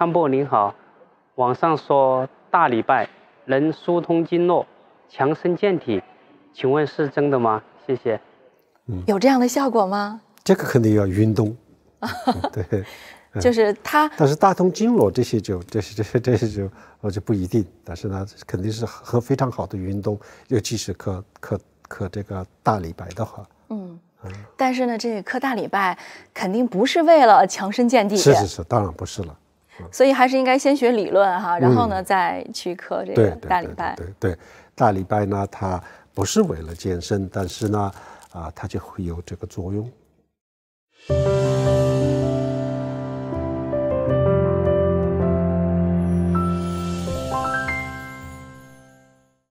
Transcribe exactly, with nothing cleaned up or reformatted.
康伯您好，网上说大礼拜能疏通经络、强身健体，请问是真的吗？谢谢。 嗯， 有这样的效果吗？ 这个肯定要运动。嗯、对。 就是它， 但是大通经络这些就这些这些这些就我就不一定，但是呢，肯定是很非常好的运动，尤其是磕磕磕这个大礼拜的话， 嗯，嗯但是呢，这个磕大礼拜肯定不是为了强身健体， 是是是，当然不是了， 嗯、所以还是应该先学理论哈，然后呢、嗯、再去磕这个大礼拜。 对对 对, 对, 对, 对，大礼拜呢，它不是为了健身，但是呢，啊，它就会有这个作用。